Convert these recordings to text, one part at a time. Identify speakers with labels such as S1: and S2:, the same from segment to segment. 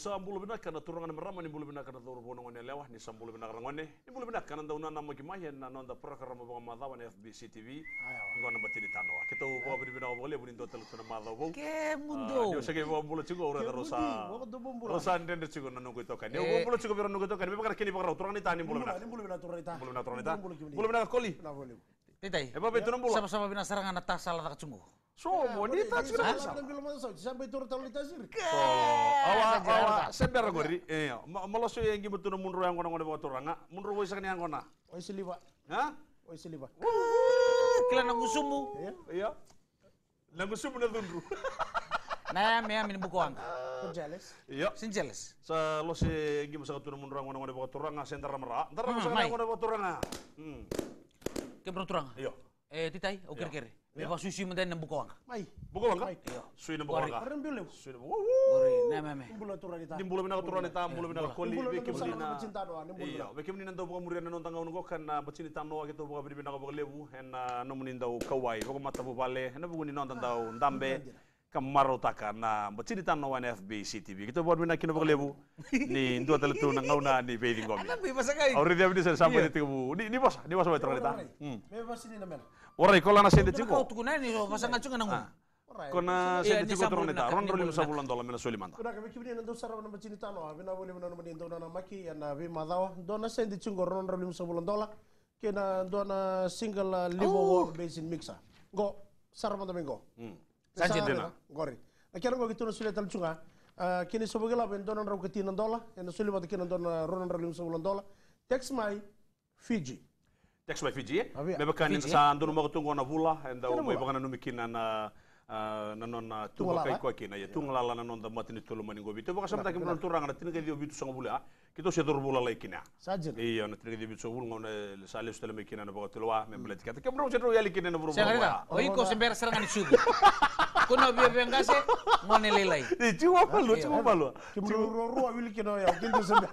S1: Sambulu binaka na turangan merama ni bulu binaka na turu bonong ne lewah ni sambulu binaka rangone ni bulu binaka na dauna nama kimayan na nonda program mga madawan FBC TV ngona Bati di Tanoa kita ubo bini binaka boleh bunin total tuna madaw
S2: ke mundo
S1: yo sege bo bulu chigo ora rosa ndende chigo na nungu tokan yo bo bulu chigo biro nungu tokan be bakar kini bakar turang ni tani bulu binaka bulu binaka koli
S2: titai
S1: eba betu bulu
S2: sama-sama bina serangan atas salah tak cungu
S1: so bonita chigo
S3: sampai turun tahu litasir.
S1: Awa sembera gori. Maloso yang gitu na munro yang kona bawa turanga. Munro boy sakni yang kona.
S3: Oi seliba.
S1: Hah?
S3: Oi seliba.
S2: Kila nangusumu.
S1: Iya. Nangusumu na dundru.
S2: Nah, me amin buku angka.
S3: Jealous.
S1: Iya.
S2: Sin jealous.
S1: Sa lo se gitu sa turun munro yang kona bawa turanga sentara mera. Ntar sakni yang kona bawa turanga.
S2: Kebro turanga.
S1: Iya.
S2: Titai, kere. Beba susu menden nang buku angka.
S3: Mai.
S1: Buku angka? Iya. Sui na buku angka.
S3: Orang bilang.
S1: Sui na.
S2: Gori, nah me.
S3: Bulan turun kita.
S1: Di bulan turun kita, bulan koli beki
S3: Bulan
S1: menina. Iya, beki menina tau bukan murian nonton ngau nunggu kan bacini Tanoa gitu bukan beri bina kau lebu, en nomunin tau kawai, bukan mata bubale, en bukan nonton tau ndambe. Kamaro taka na bacini Tanoa na FBC TV. Kita buat bina kino lebu. Ni dua teletu nang ngau na ni beiding gomi.
S2: Anak bebas sekali.
S1: Auri dia bini sampai di tibu. Ni bos bawa terita.
S3: Bebas ini namanya.
S1: Orai kola na sende tigo.
S2: Kau tukunan ni pasangan cungan nangu.
S1: Kona sende tigo turun ita. Ron rolim sa bulan dola mena sulimanta.
S3: Kuna kami kini nanti usara na bacini Tanoa. Bina boleh bina namadin tau na maki ya na bima dawa. Dona sende cungo ron rolim sa bulan dola. Kena dona single livo war basin mixa. Go sarap na domingo.
S1: Sanjit dena.
S3: Gori. Akhirnya go gitu na sulit al cunga. Kini sobogela ben dona raw ketinan dola. Yang sulit bat kena dona ron rolim sa bulan dola. Text my Fiji.
S1: Text by Fiji ya. Beba kan sa andun mo tungo na vula enda o may baka nanumikin na non tungo kay ko kina ya tunglala na non da matini tulu maningo bito baka samta kim non turang na tiniga dio bitu sanga bula kito se dur bula lay kina
S3: Sajen.
S1: Iya na tiniga dio bitu bula ngone sale stele me kina na baka tulwa me belet kata kim ro se ro yali kina na buru
S2: Saya oi ko sember serangan sugu. Kuno biar ngase ngone lelai.
S1: Ciwa palu.
S3: Kim ro wili kina ya kintu sembe.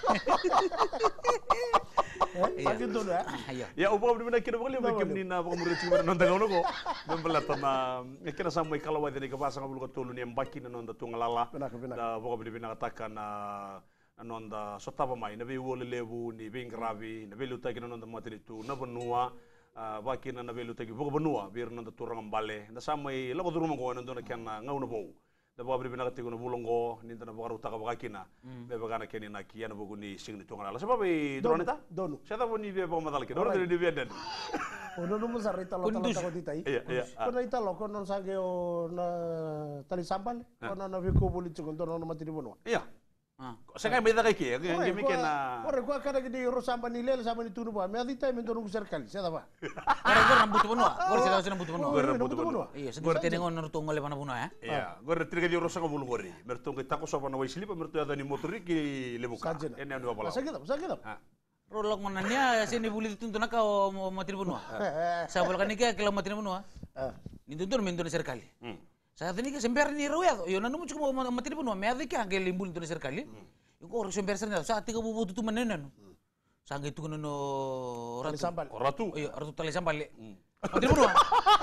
S3: Sakit tuh ya.
S1: Ya upa benar kira boleh bikin nina baka murid cuma nonton ngono ko. Membelat na kira sampai kalau wadi ka pasang bulu katulu ni mbaki na nonda tungalala. Da baka benar katakan nonda sotapa mai na be wole lebu ni be ngravi na be luta kina nonda mati itu na benua baki na be luta ki baka benua biar nonda turang bale. Na sampai lago turun ko nonda na kian ngau na bau. Da baka benar katigo na bulongo ninta na baka utaka baka kina. Be baka na kini na kian buku ni sing ni tungalala. Sebab be drone ta?
S3: Donu.
S1: Saya tahu ni be baka madal ki. Drone di be dan.
S3: Ono no mo sarita lo tala ta ko titai. Kono italo kono sage o na tali sampal kono na viko buli chungo dono no matiri bono.
S1: Iya. Saya kan beda kayak yang gimi kena.
S3: Ore ko kada gidi ro sampan ni lel sampan ni tunu ba. Me adita me dono kusar kali. Saya apa?
S2: Gor rambut benua. Gor saya rambut benua.
S1: Rambut benua.
S2: Iya, segor tenengo nurtung oleh mana benua ya.
S1: Iya, gor triga di rosa ngabul gori. Mertung kita ko sopa na waisili pa mertu ada ni motori ki lebuka. Ini anu apa lah.
S3: Sakit.
S2: Rolok mananya sini buli tuntun kau materi benua. Saya boleh kan nikah kalau materi benua. Ni tuntun mentun serkali. Saya tadi ke semper ni roya. Yo nanu muncul mau materi benua. Me ada kan ke limbul tuntun serkali. Yo orang semper serkali. Saat tiga bubu tutu menenan. Sangga itu kan no
S1: ratu.
S2: Iya, ratu tali sampal. Materi benua.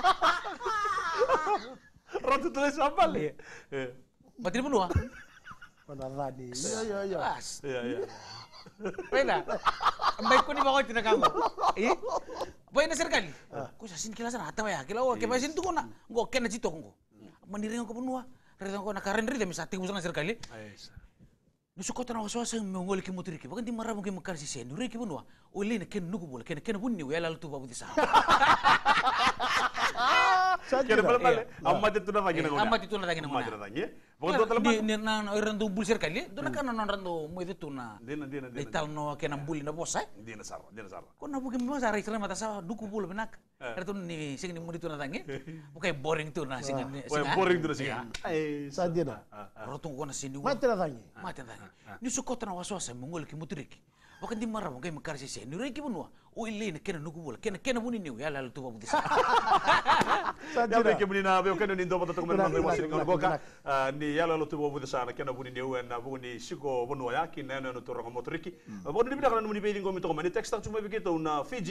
S1: Ratu tali sampal.
S2: Materi benua.
S3: Panaradi.
S1: Iya.
S2: Pena. Baik ko ni ba ko tinakago. Boy na serkali. Ko sa sin kilasan atawa ya. Kilawa ke basin tu ko na. Ngo ken na cito ko. Mandiri ko punua. Rito ko na karen rito misati ko sa serkali. Nusukota na waswasa ngol ki moturi ki. Bagan di maramo ki makar si sen. Dure ki punua. O le na ken nuko bol. Ken bunni ya lalu tu babu disa.
S1: Kira balik. Amat itu na tagina ko.
S2: Amat itu na tagina ko.
S1: Bukan dua telemah.
S2: Di na randu bul serkali. Do na kan na randu mo itu na.
S1: Dina.
S2: Ital no ken buli na bosa.
S1: Dina sar.
S2: Ko na bukin mo sa isla mata sa duku bul benak. Erto ni sing ni mudi tu na tangi. Bukai boring tu na sing.
S1: Boring tu na sing.
S3: Sadina.
S2: Rotung ko na sini.
S3: Mati na tangi.
S2: Ni sukota na waswasa mongol ki mutriki. Bukan di marah mungkin mekar si sen. Nure ki bunua. O ile ne kena nuku bul. Kena buni ni ya lalu tu babu disa.
S1: Ya be ke buni na be kena ni ndo pata komen na mo sing ko ka ni ya lalu tu babu disa na kena buni ni na buni siko bunua ya kin na no to rongo motoriki. Bo ni bida kana ni be ngo mi to ni text tak cuma begitu na Fiji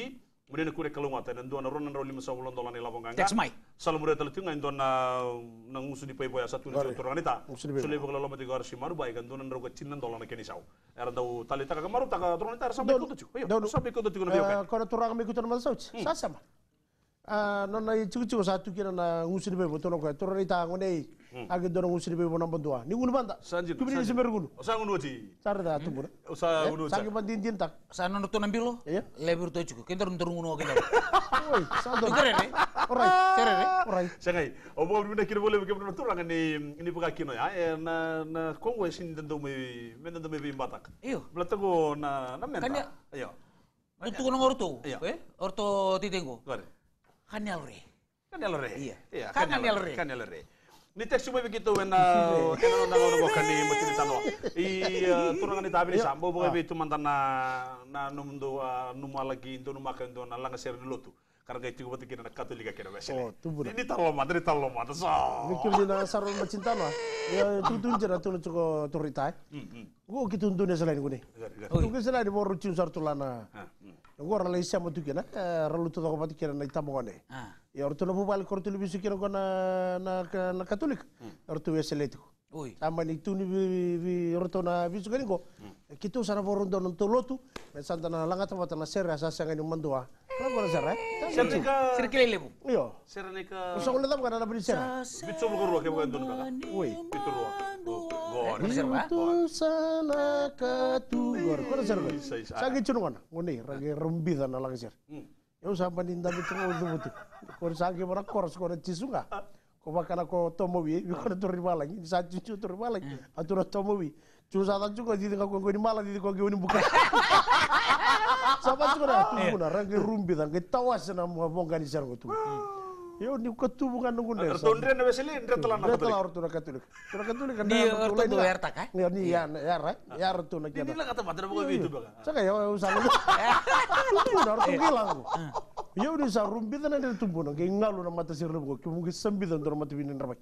S1: Kemudian kure kalungata dan dona ronan ro $50 ni labong ganga.
S2: Text mai.
S1: Salam mure tala tunga dona nang usu di pai pai satu ni turang nita. Sule bokla loma tiga harus maru bai kan dona ro $5 na keni sau. Era dau tali taka maru taka turang nita sampai ko tu. Ayo sampai ko tu na biok.
S3: Kalau turang me kutan mal sauc. Sama. Nona cucu satu kira na ngusu di pai botono ko turang nita ngone agi dona ngusu di pai bona bandua. Ni ngunu banda. Kubini di semer gunu.
S1: Osa ngunu ci.
S3: Cara da tumbur.
S1: Osa ngunu.
S3: Sagi bandin tintak.
S2: Sa non to nambilo. Lebur to cukup. Kento turun ngono kena.
S3: Oi, sado.
S2: Itere.
S3: Alright.
S2: Tere.
S3: Alright.
S1: Sangai. Obo bina kira boleh bikin turang ni buka kino ya. Na Kongo sin dendo me batak.
S2: Iyo.
S1: Belatago na menta. Ayo.
S2: Itu kono orto. Orto titengo.
S1: Gare.
S2: Kanyalre.
S1: Kanyalre.
S2: Iya. Kanyalre.
S1: Kanyalre. Ni teks cuma begitu na ono kani mesti Tanoa. Turangan ni tabi ni sambo boga be tu mantan na numdo numa lagi into numa kan do na langa ser dulu tu. Karena itu buat kita Katolika kira besar. Ini taloma so.
S3: Mikir na sarol macintano. Ya tutun jera tu cuko turitai. Gua gitu tuntunnya selain gue nih. Tunggu selain baru cium sartulana. Gua orang Malaysia mau tuh kena, ralu tu tak pati kena na itamongane. Ya orang tu nak balik kortu lebih sukira kau na Katolik. Orang tu biasa itu. Sama ni tu ni orang tu na bisu kan ko. Kita sana baru don tu lotu. Mesanta na langat apa na ser asa sangat ni mandua. Kalau kau ser
S2: Ser kelelebu.
S3: Iyo.
S1: Ser ni ka.
S3: Usah kau lihat kan ada beri ser.
S1: Bisu bukan ruak yang bukan don baka. Bisu ruak.
S3: Itu sana Katugar. Kau ser ko. Sagi cunungan. Ngone ragi rembidan na lagi ser. Ya usah banding tapi cuma untuk betul. Kau sagi orang koros kau cisunga. Kau makan aku tomowi, kau turun malang. Saat cucu turun malang, atur tomowi. Cuci saat juga di tengah kau ini malang di kau ini bukan. Sahabat juga dah tunggu na, ragi rumbitan. Kita tawas na bongkar di sana tu. Ya ni kau tu bukan nunggu deh.
S1: Tondre na beseli, ndre telan na
S3: Katolik. Orang tu na Katolik. Orang Katolik kan.
S2: Di orang tu ertak kan?
S3: Ya ni ya tu na
S1: Ini lah kata matra bukan itu baka.
S3: Saka ya usah lu. Tunggu na orang gilang. Ya udah sa rumbitan ada tumbuh na ngalu na mata sir lebo ko mungkin sembilan tur mata binin rabai.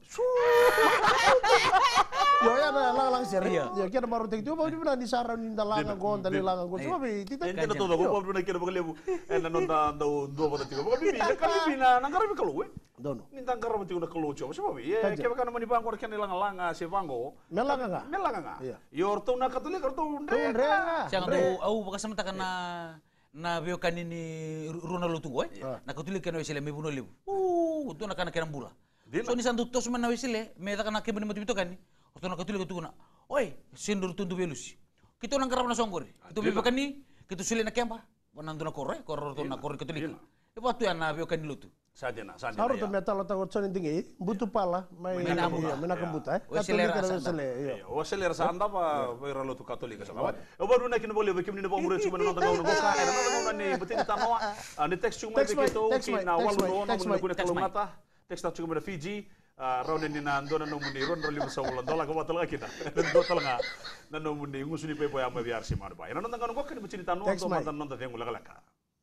S3: Ya lang sir. Ya kira baru tek tu baru bina di saran ni dalangan gon dalilangan gon. Coba be tita.
S1: Ini na todo ko baru na kira baka lebu. Na nonda do baka tigo. Baka bibi kali bina nangkara bi kalu.
S3: Dono.
S1: Ni tangkara mo tigo na kalu coba. Coba bi. Ya kaya kana mani bangko kan langa se bango.
S3: Melanga nga.
S1: Melanga nga. Yo orto na Katolik orto ndre.
S2: Jangan tu au baka samta kana na veo kanini runa lu tunggu na Katolik kana wesele me buno lebu. Tu na kana kena bula. So ni santu tos mana wesele me ta kana ke bani matu kan. Orto na Katolik tu na. Oi, sindur tundu velus. Kita orang karap na songgor. Itu be bakani, kita sule na kempa. Wanandu na korre tu na korre Katolik. Ibu tu na veo kanini lu tu.
S1: Sadena.
S3: Harus tu metal atau cocok tinggi, butuh pala, menakam buta. Katolik ada wesele.
S1: Wesele rasa anda pa ralu tu Katolik sama. Baru nak kena boleh bikin ni bawa murid cuma nonton kau boka. Nonton ni betul Tanoa. Ni teks cuma begitu. Kina walu nonton kuna kalau mata. Teks tak cuma ada Fiji. Raun ni na ando na nomuni ron roli $50 ko batal ka kita. Ndo talaga na nomuni ngusuni pe poya ma biar si mar ba. Nonton kau kok ni betul Tanoa to nonton tengul laka.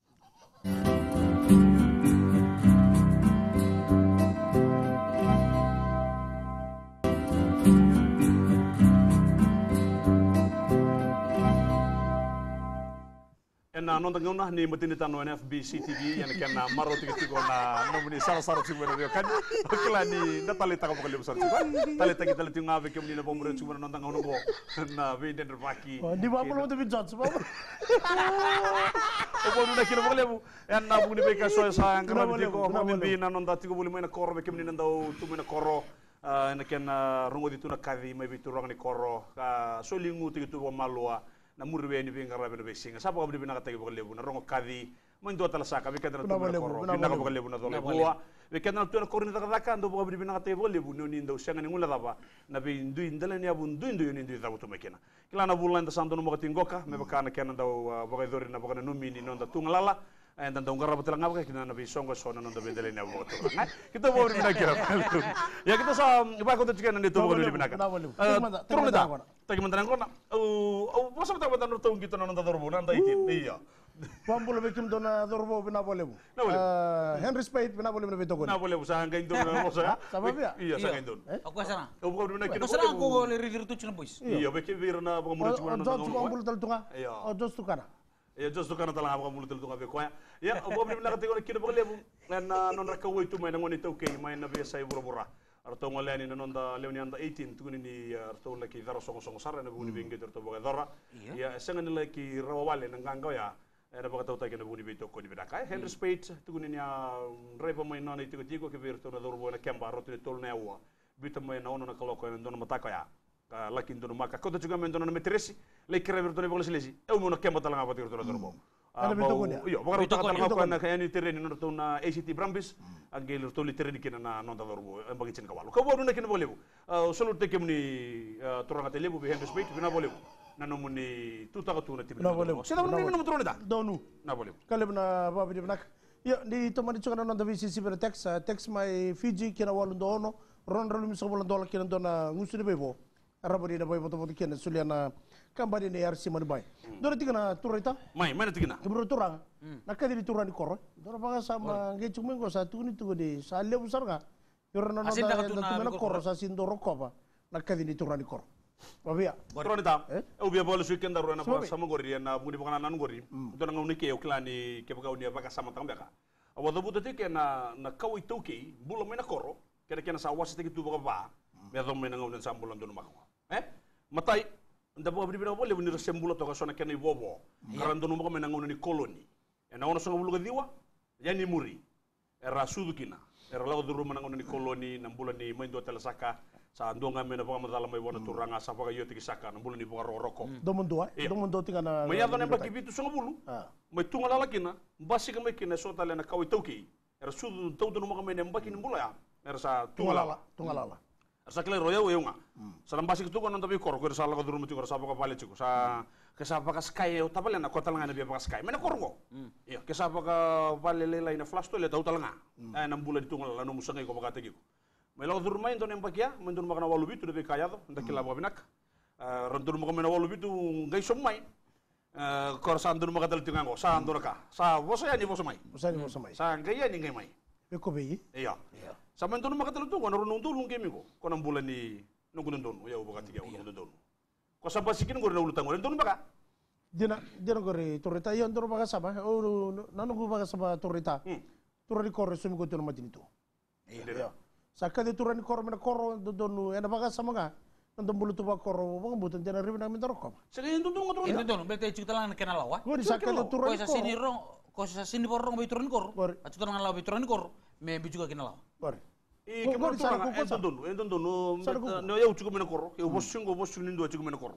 S1: Na nonton ngau ni mutini Tanoa Ep97 yang kena maro tiga na nomuni sara cuma rio kan. Okela ni na talita ka bakal besar cuma. Talita kita lihat ngabe kem ni na pomure cuma nonton ngau ngo na venden paki.
S3: Di bawah lu tu bijat sebab.
S1: Opo na kira bakal bu. En na buni beka soy sang kana di ko ma bi na nonton tiga buli mai na koro be kem ni ndau tu mai na koro. Na kena rungo ditu na kadi mai bitu rong ni koro. So lingu tiga tu malua. Na murbe ni binga rabe no besinga sapa ko bina katagi bakal lebu na rongo kadi mo ndo tala saka bika na tumo koro bina ko bakal lebu na dole bua bika na tuno korni taka ndo bakal bina katagi bakal lebu no ni ndo sanga ni ngula daba na be ndu indala ni abu ndu ni ndu dabu to mekena kila na bulan ta santo no bakati ngoka me baka na kena ndo bakal dori na bakal no mini no ndo tungalala and dan donggar rabat lang ngapa kita na be songo sona no ndo bedele ni abu to kita mau bina kira ya kita sa iba ko to chicken nito bakal bina ka turun da tagi mantan ko na masa kita mantan nurtung kita nonton dorbo nanta itin iya
S3: Pampul bekim dona dorbo bina boleh bu Henry Spade bina boleh bina betul
S1: na boleh usaha ngain don na mosa
S3: sama dia
S1: iya sa ngain don
S2: Aku sana.
S1: Aku bukan bina kita
S2: Sana aku le ridir tu cina boys.
S1: iya bekim bir na bukan murid cuma nonton
S3: Jos pampul tal tunga jos tu kana
S1: Ya just kana talang apa mulut tu ngabe ko ya bo bri na kategori kina bole bu na non rakka woitu mai ngoni tawke mai na be sai bura arto ngolani na non da lewni anda 18 tuguni ni arto la ki dara songo sara na buni bengi arto boga dara ya senga ni la ki rawale na nganga ya era boga tawta kina buni be to ko ni bedaka Henry Spade tuguni ni reba mai nona itigo tigo ke virto na dorbo na kemba arto ni tol na wa bita mai na ono na kaloko na don mataka ya lakin dono maka ko juga men dono metresi le kere virto ne boga silesi e mo na kemba talanga ba virto na dorbo yo boga talanga ko na kayani terreni no to na ACT Brambis angel to li terreni kina na non da dorbo e bagi cin kawalo ko bodu na kina bolebu solo te kemni toranga te lebu be Henry Spade bina bolebu na no muni tuta ko tuna tibina bolebu sila mo no mutro da
S3: donu
S1: na bolebu
S3: kaleb na babi di nak yo di to mani chukana non da VCC ber text mai Fiji kina walu dono ron ralu mi sobola dola kina dona ngusudi bebo arabodi da boy boto kina suliana kambani ne RC mani bay dora tigana turita
S1: mai mana tigina
S3: kebro turang nakadi di turani koro dora baga sama nge chumengo sa tuni tugodi sa lebu sarga yorna no da tumena koro sa sindoro koba nakadi di turani koro babia
S1: turani ta ubia bolu weekend da rona ba sama gori na budi bangana nan gori dona ngawni ke oklani ke baga unia baga sama tambeka awado butate ke na kawi toki bulo mena koro kena sa wasite gitu baga ba me do mena ngawni sambulan dono mako matai nda bo bibina bo lebu ni resembula to sona kena ibobo karando no mo menangono ni koloni ena ono songa bulu diwa yani muri era sudukina era lago duru menangono ni koloni nambula ni mendo telasaka sa ndonga mena bo madala mai wona turanga sa baga yoti kisaka nambula ni bo roko
S3: do mundo tingana
S1: maya do nemba kibitu songa bulu mai tunga la kina basi kama kina sota lena kawi toki era sudu tawdo no mo mena mbaki ni mbula ya era sa tunga la sakle roya weunga salam basi tu kono tapi kor ko sala ko duru mutu ko sapa ko pale ciko sa ke sapa ka sky o tapale na ko talanga na biya pa sky mena korgo iya ke sapa ka pale lela ina flash to le tau talanga na mbula ditungal la no musangai ko bakata giko melo duru main to nembakia mendun makana walu bitu de kaya to ndakila bo binak randur mo mena walu bitu ngai somai kor sandur makatal tingango sa andoraka sa bosa ya ni bosa mai sa ngai ya ni ngai mai
S3: ko beyi
S1: iya sama itu nama kata lu tuh, kono runung tuh lungkemi kok, kono bulan ni nunggu nonton, ya udah katiga nunggu nonton. Kau sampai sikin gue udah ulutang gue nonton baka?
S3: Dina gue torita iya nonton baka sama, nanu gue baka sama torita, turun di kor sumi gue tuh macam itu. Iya. Sakit di turun di kor mana kor nonton, enak baka sama nggak? Nonton bulu tuh baka kor, bang butuh jangan ribet minta rokok.
S1: Sekali nonton nggak turun?
S2: Nonton, berarti cuci tangan kenal lawa.
S3: Gue disakit di turun di kor.
S2: Kau sini porong bayi turun kor, cuci tangan lawa bayi turun kor, me juga kenal lawa.
S1: Kau di sana enton donu, no ya ucukup menekor, ya bosun nindo ucukup menekor.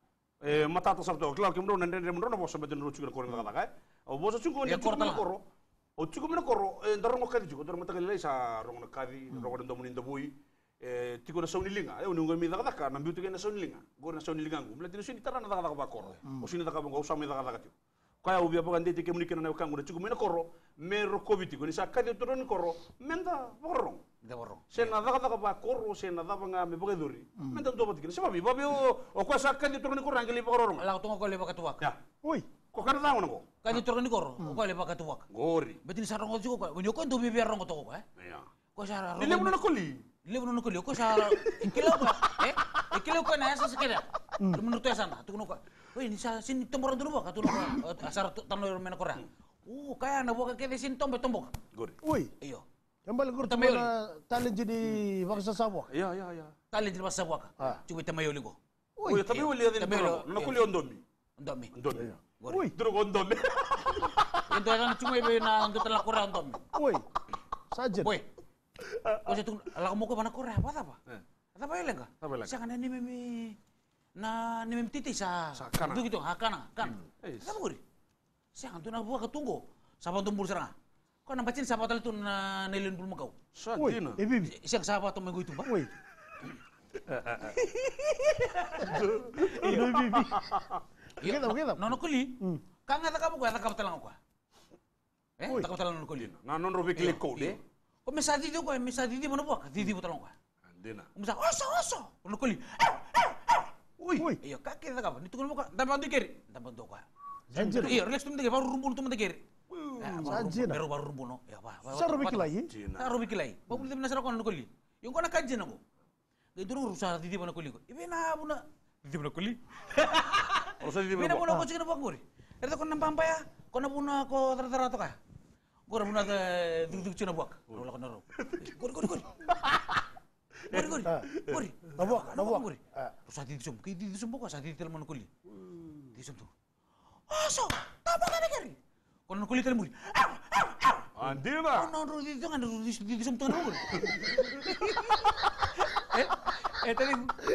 S1: Mata atas sabtu, kelar kemro nende nende no bosun betul ucukup menekor nggak kata kai. Bosun cukup menekor, ucukup menekor, dorong kadi juga, dorong mata kali sa rong kadi, rong ada domun indo bui, tiko na sauni linga, ununggu mi tak kata, nambi utuke na sauni linga, gue na sauni linga, melihat ini sini taran tak kata bakor, usini tak kata nggak usah mi tak kata kata. Kaya ubi apa kan dia tiket mungkin na kang udah cukup menekor, mero covid gue ni sakit itu turun koro, menta borong. Sen nada kata bakor, sen nada apa me pakai duri. Menta tuh apa tiket? Siapa mi? Babi o kau sakit itu turun koro, angkeli pakor orang.
S2: Lah tunggu kau lepas ketuak.
S1: Ya.
S3: Woi.
S1: Kau kan tahu nako?
S2: Kan itu turun koro, kau lepas ketuak.
S1: Gori.
S2: Betul sarong kau juga kau. Bunyi kau tuh biar orang kau tahu
S1: Iya.
S2: Kau sarong.
S1: Ini mana kuli?
S2: Lepas nunu kuli, kau sarong. Ikilau kau, ikilau kau naya sesekeda. Menurut saya sana, tuh kau. Woi, ini sini tombor dulu bak, atau asar Tanoa mena Korea. Kaya anak buka kede sini tombok.
S1: Gori.
S3: Woi.
S2: Iyo.
S3: Yang paling kurang mana talent jadi bangsa sabwa.
S1: Iya.
S2: Talent jadi bangsa sabwa. Coba tamayoli ko.
S1: Woi, tapi woi lihat ini dulu. Nak kuli ondomi. Ondomi.
S3: Woi.
S1: Terus ondomi.
S2: Itu orang cuma ibu na untuk telak Korea ondomi.
S3: Woi. Sajen.
S2: Woi. Kau saya tunggu, lah kamu ke mana Korea apa? Apa ya lengkap? Siang ini memi. Na ni titi sa
S1: kana.
S2: Gitu kana. Apa gori? Siang tu nak buat ketunggu. Siapa tumbul serang? Kau nampak cina siapa tu na nelin bulu kau?
S1: Sadina.
S2: Siang siapa tu minggu itu bah?
S3: Woi. Bibi. Kita.
S2: Nono kuli. Kang ada kamu kau telang kau. Tak kau telang nono kuli.
S1: Na non robi klik kau deh.
S2: Kau mesadi tu kau, mesadi di mana buat? Di telang kau.
S1: Dina.
S2: Misal oso. Nono kuli. Woi. Iya, kakek tak apa. Itu kan bukan. Tampan tu kiri. Tampan tu kau. Iya, relax tu mendekir. Baru rumpun tu mendekir. Baru rumpun no. Ya apa?
S3: Saya rubik lagi.
S2: Rubik lagi. Baru kita menasar kau nono kuli. Yung kau nak kajian aku. Itu urusan titi mana kuli. Ibu na. Titi mana kuli?
S1: Urusan titi
S2: mana. Bina mana kau cakap apa kau? Erta ko nampampa ya. Ko na puna ko tara-tara to ka. Ko na puna duduk cina buak. Wala ko na ro. Gori. Gori. Terus hati disum. Ki disum buka hati tel man kuli. Disum tu. Aso, tapa ka negeri. Ko na kuli tel muri.
S1: Andina.
S2: No, itu kan disum tu kan. Tadi.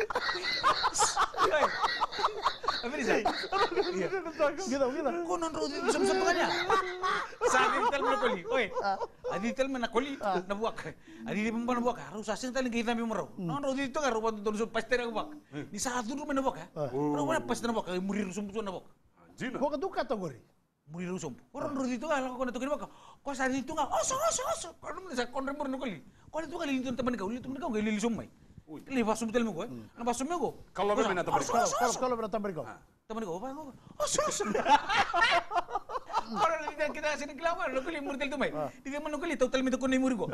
S2: Apa ni saya?
S3: Gila.
S2: Ko non rodi disum tengahnya. Sabi tel man kuli. Oi. Adi tel man kuli na buak. Adi di pemban buak. Harus asin tel kita mi mero. Non rodi itu kan rupa tu disum pasti na buak. Di saat dulu man buak. Rupa pasti na buak. Muri rusum tu na buak.
S1: Andina.
S3: Kok itu kategori?
S2: Muri rusum. Orang rodi itu kalau kau nak tukar buak. Kau sari itu enggak. Oso. Kau nak saya konremur na kuli. Kau itu kali itu teman kau gak lili sumai. Lihat sum tel mo ko. Ano basum mo ko?
S1: Kalau memang nak
S3: Kalau berata mereka.
S2: Teman ko, apa ko? Oso. Orang kita sini kelawar, lo kuli murtel tu mai. Di mana lo kuli total mito ko ni muri ko.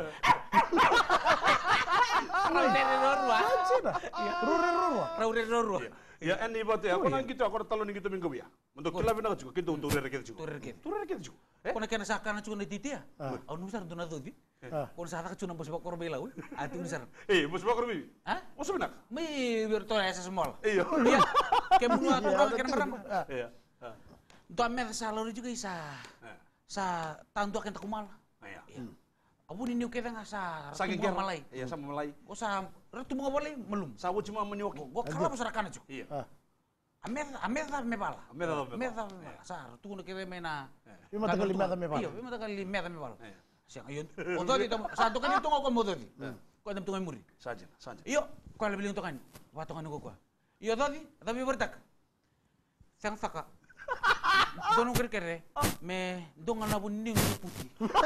S2: Rurua.
S1: Ya, ini buat ya. Kau nang gitu, aku talon gitu minggu ya. Untuk kita bina juga, kita untuk turer kita juga.
S2: Kau nak kena sakana cuma di titi ya? Aku nusar tu nado di. Kau sakana cuma bos bakor bela, atu nusar.
S1: Bos bakor bibi.
S2: Hah?
S1: Bos benak.
S2: Mi virtual esa small.
S1: Iya.
S2: Kemuna aku kena merang.
S1: Iya.
S2: Untuk amet salary juga sa tantu akan takumal.
S1: Iya.
S2: Abu ni kita nggak sa.
S1: Saking
S2: Ratu Malay.
S1: Iya, sama Malay.
S2: Kau sa ratu mga Malay melum.
S1: Sabu cuma menyuaki.
S2: Gua kalau pasar kana juga.
S1: Iya.
S2: Amet mepala.
S1: Amet.
S2: Sa ratu kuno kita mena.
S3: Ima tagal limata mepala.
S2: Iya, ima tagal limata mepala. Siang ayun. Oto di satu kan itu ngoko motor di. Kau ada tunggu muri.
S1: Saja.
S2: Iyo, kau lebih lintung kan. Watongan gua. Iyo tadi, tapi bertak. Sang saka. Dono kere me dongan na buning putih.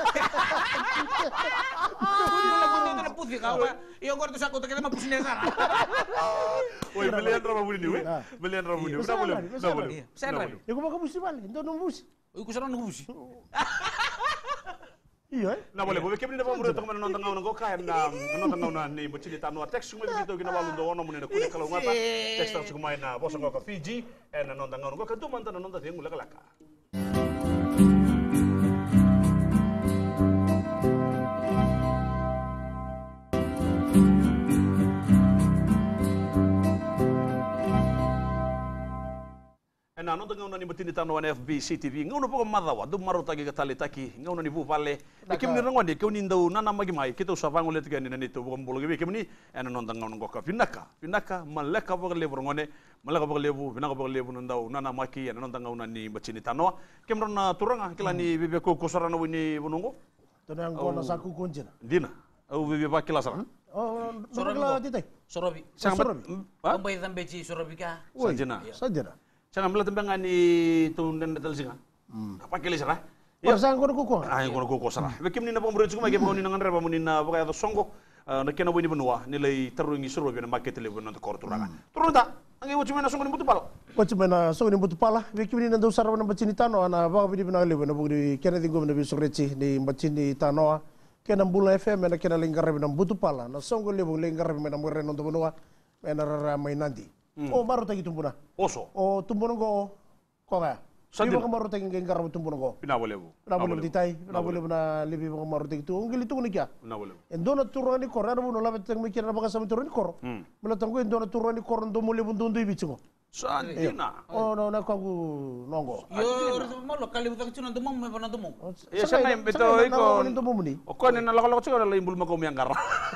S2: Buning na putih kau apa? Iyo gua tu saku kita mah pusing sana.
S1: Woi, belian rama buning we. Belian rama buning. Udah boleh.
S2: Saya lagi.
S3: Ya gua busi balik, itu nembus.
S2: Iku sarang nembus.
S3: Iya.
S1: Na boleh, boleh kemini dapat murid teman nonton ngau nongko kain na nonton ngau na ni bocil di Tanoa teks cuma begitu kita balu doa namun ini kuning kalau ngata teks tak cuma main na bos ngau ke Fiji, na nonton ngau nongko kentu mantan nonton yang mulai kelaka. Na nonton ngau na ni bocil di Tanoa na FB-CTV ngau na po madawa do maro tagi katali taki ngau na ni bu pale ikim ni rangwan di kau ni ndau nana magi mai kita usapang ulit gani na nito bukan bolo gibi ikim ni na nonton ngau nongko ka pinaka maleka po lebu rangwane maleka po lebu pinaka po lebu ndau nana maki na nonton ngau na ni bocil di Tanoa kem na turanga kila ni bibi ko kusarana wini bunungo
S3: Tono yang gua nasaku kunci na.
S1: dina au bibi pa kila sara
S3: Sorokla titai.
S2: Sorobi.
S1: sangat
S2: Kambay tambe ci sorobi ka.
S3: Sajana.
S1: Sangat melihat tembang ni tunden datal singa apa kili sara
S3: Pasang kono kuko.
S1: Ay kono ko sara. Bekim ni na pamure tsuma gem ni nangan reba muni na baka songo na kena wini benua nilai terungi suruh bina market le bena kor turanga. Turunta angi wuci mena songo ni butu pal.
S3: Wuci mena songo ni butu pala. Bekim ni nandu sarwa na bacini Tanoa na baka bidi bina le bena bugdi kena di gomna bi sureci ni bacini Tanoa. Kena bula FM na kena lingkar bena butu pala. Na songo le bu lingkar bena mure no benua mena ramai nanti. Oh baru tagi tumbuna.
S1: Oso.
S3: Oh tumbuna go kaya. Liba ka maru tagi ngengkar tumbuna go.
S1: Pina boleh bu.
S3: Pina boleh ditai. Pina boleh bena libi ka maru tagi tu. Ungil itu nikia.
S1: Pina boleh.
S3: Endona turani kor. Ada bunu labet teng mikir na baka sama turani kor. Melatang ko endona turani kor ndo mule bundu ndu ibicungo.
S1: Sandina.
S3: Oh no na kagu nongo.
S2: Yo mo lo kali butang cuna tumong me pana tumong.
S1: Ya sana beto iko. Oko ni na lakalo tsaka la imbul mako miangkar.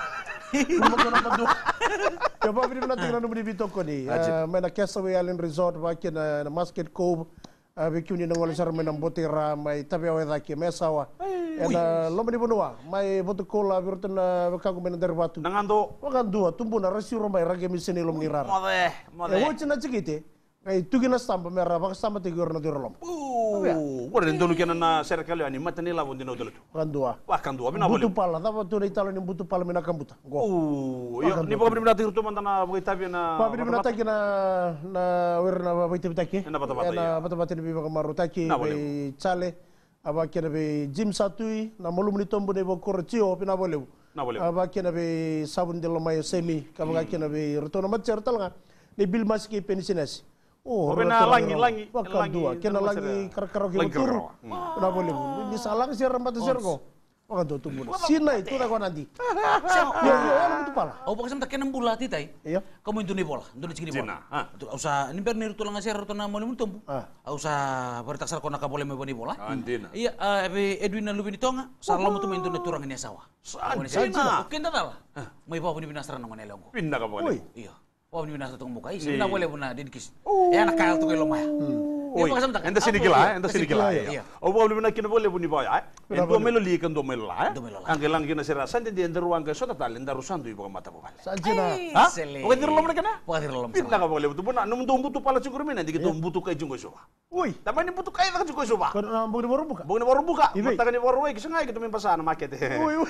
S3: Coba beri mana tinggal nombor di toko ni. Mana Castaway Island Resort, bagian na Musket Cove, bikin ni nongol sar mana botira, mai tapi awal lagi mesawa. Lomba di benua, mai botu kola birutun kagu mana dari batu.
S1: Nangando.
S3: Wakan dua, tumbuh na rasi romai ragi misini lom nirar.
S1: Mode.
S3: Wajib nak cekite. Ay tugina stampa merah, baka stampa tigor na dirolom.
S1: Gua rendonu kena na serikali ani mata ni labon dino dulu.
S3: Kandua.
S1: Wah kandua, bina boleh.
S3: Butu pala, tapi tu ni talon ni butu pala mina kambuta.
S1: Yo, ni bukan bina tiru tu mantan na bagi tapi na.
S3: Pak bina mina taki na wirna bagi taki.
S1: Na bata-bata.
S3: Na bata-bata ni biba kamaru taki. Be chale, aba kena be gym satui, na molum ni tombo ni bokor cio pina boleh.
S1: Na boleh.
S3: Aba kena be sabun de lomay semi, kaba kena be rotona matcher talanga. Ni bil maski pensinas. Oh,
S1: Pena langi.
S3: Bakal dua. Kena langi karo ke turu. Kenapa boleh? Di salang sih rempat serko. Maka do tumbuh. Sina itu tak nanti. Ya, orang itu pala.
S2: Au pakai sampai kena bulat itu,
S3: Iya.
S2: kamu itu nih bola, itu ciri bola. Usah ini pernah tulang ngasih atau nama ini tumbuh. Usah bertaksar kau nak boleh membani bola.
S1: Andina.
S2: Iya, Edwin dan Lubin itu enggak. Salah itu main itu turang ini sawah.
S1: Andina.
S2: Oke, entar lah. Mau ibu ini binasran nama nelongko.
S1: Pindah ke boleh.
S2: Iya. Wah, ini binasran tunggu buka. Iya, tidak boleh benar didikis. Ya anak kaya tuh kalau mah.
S1: Oi, enta sini gila, enta sini gila. O boleh benar kena boleh buni boy. Ento melo li kan do melo la. Anggelang kena sera sante di enter ruang ke sota tal enda rusandu ibu mata bobal.
S3: Sajina.
S1: Hah? Bukan di rumah mereka na?
S2: Bukan di rumah.
S1: Pindah ka boleh betul benar. Num butuh pala cukur mina di gitu butuh kai junggo soba.
S3: Woi.
S1: Tapi ini butuh kai tak junggo soba.
S3: Kan bung di baru buka.
S1: Bung baru buka. Mata kan baru wei kisengai gitu min pasana market.
S3: Woi.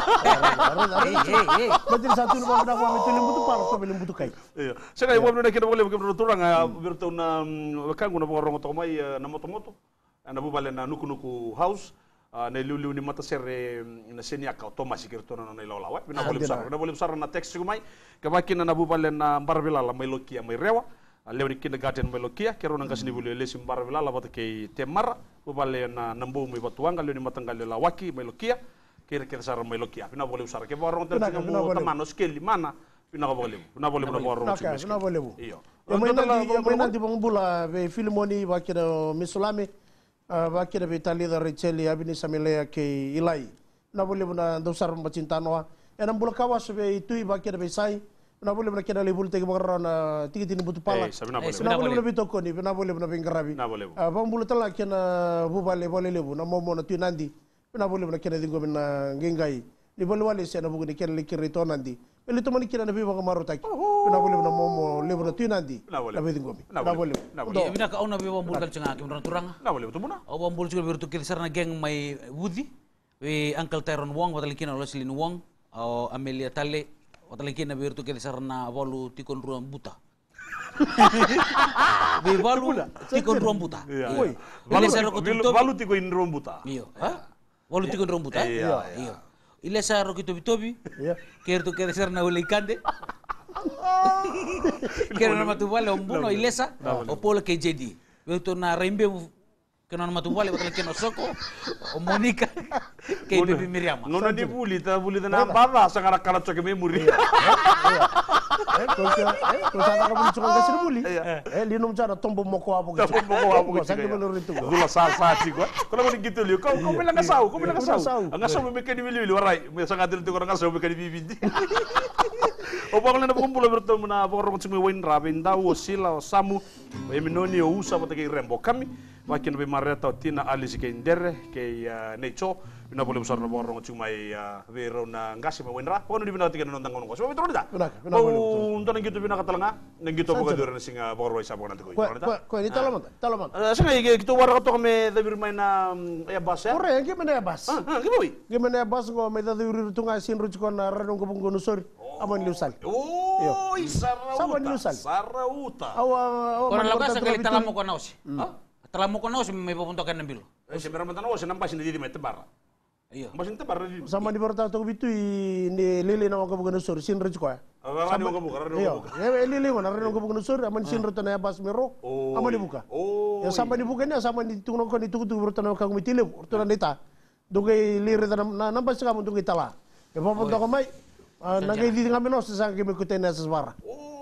S3: Berarti satu rumah dah kami tuh butuh pala kami butuh kai.
S1: Iya. Saya ibu benar kena boleh begitu turang bertau na kan guna orang otomai na moto-moto. Na bubale na nuku house. Na liu ni mata sere na senia ka otomas kirto na ilawa. Bina boleh besar na teks kumai. Kabakin na bubale na barbila la mai lokia mai rewa. Lewni kindergarten mai lokia kero nang kasini bulu lesim barbila la bata ke temara. Bubale na nambu mai batuanga lewni matanggal la waki mai lokia. Kira-kira sar mai lokia. Bina boleh besar ke borong tens ngamu tamano skeli mana. Pina boleh borong.
S3: Pina boleh.
S1: Iya.
S3: Yang nanti bang bula be filmoni wakira misulame wakira be tali da receli abini samilea ke ilai. Na boleh buna dosar macin Tanoa. Enam bula kawas be itu wakira be sai. Na boleh buna kena lebul tegi bakar na tigi tini butu pala. Na boleh buna bitoko ni. Na boleh buna bingkarabi. Bang bula tala kena bubale boleh lebu. Na momo na tu nandi. Na boleh buna kena dingo bina gengai. Ni boleh wale se na buku ni kena likir itu nandi. Ele tu mani kira na biwa kamaru taki. Na boleh na momo lebu na tu nandi. Na boleh ngomi. Na boleh.
S2: Iya, bina ka ona biwa mbul cengak kim turang.
S1: Na boleh betul buna.
S2: Au mbul juga bertu kiri sarana geng mai Woody. We Uncle Tyrone Wong watalikina Loslin Wong. Au Amelia Tale watalikina bertu kiri sarana walu tikon ruang buta. We walu tikon ruang buta.
S1: Iya. Walu tikon ruang buta.
S2: Iya. Walu tikon ruang buta. Iya. Ile sa ro kito bitobi. Kerto kere serna ule kande. Kero na matubale ombuno ilesa o polo ke JD. Weto na rembe kena na matubale watala keno soko o Monica ke bibi Miriam.
S1: Nona di buli ta na baba sangara kala choke memori.
S3: Kalau sana kamu cakap kasih buli. Linum cara tombo moko abu. Sakit benar itu.
S1: Gula sa sih gua. Kalau mau gitu liu, kau bilang ngasau, ngasau mereka di miliu warai. Sangat itu orang ngasau mereka di bibi. Opa kalau nak kumpul bertemu na orang cuma wain rabin tahu sila samu, eminoni usa pakai rembo kami. Makin lebih mareta tina alis ke indere ke neco. Bina boleh besar na orang cuma vero na ngasi mawain ra. Pokoknya di bina tiga nonton ngono. Sebab itu tidak. Oh, untuk yang gitu bina katalenga, yang gitu bukan dulu singa bawah roisa bukan nanti kau.
S3: Kau ini talamat.
S1: Sekarang gitu warga tu kami tapi main ya bas ya.
S3: Orang yang gimana ya bas?
S1: Gimana
S3: ya bas kau main tadi uri tungai sin rujuk kau na renung kau punggung nusur. Aman lusal.
S1: Oh, Sarauta.
S2: Orang lakukan sekali talamu kau naus. Talamu kau naus mepuntokan nambil.
S1: Sebenarnya Tanoa senampai sini di tebar. Iya. Masih tebar di.
S3: Sama di berita tu itu ini lili nama kau bukan nusur sin rujuk kau ya.
S1: Karena dia buka.
S3: Iya. Lili mana renung kau bukan nusur. Aman sin rujuk na ya bas mero. Aman dibuka.
S1: Oh.
S3: Ya sama dibukanya sama ditunggu kau ditunggu berita nama kau mitile. Berita neta. Dungai liri tanam nampak sih kamu tunggu itala. Ya apa pun kau mai. Nagai di tengah menos sang kami ikutin aseswara.